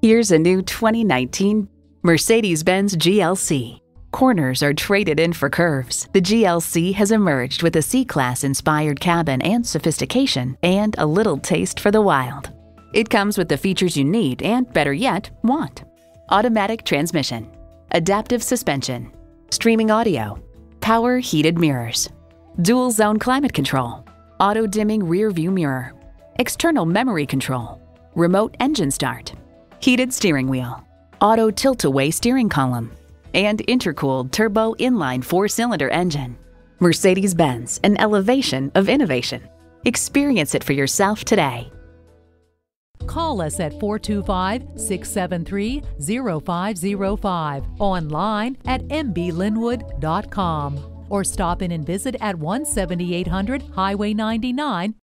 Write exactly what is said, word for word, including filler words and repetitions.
Here's a new twenty nineteen Mercedes-Benz G L C. Corners are traded in for curves. The G L C has emerged with a C-Class inspired cabin and sophistication, and a little taste for the wild. It comes with the features you need and, better yet, want. Automatic transmission, adaptive suspension, streaming audio, power heated mirrors, dual zone climate control, auto dimming rear view mirror, external memory control, remote engine start, heated steering wheel, auto tilt-away steering column, and intercooled turbo inline four-cylinder engine. Mercedes-Benz, an elevation of innovation. Experience it for yourself today. Call us at four two five, six seven three, zero five zero five, online at m b linwood dot com, or stop in and visit at one seventy-eight hundred Highway ninety-nine,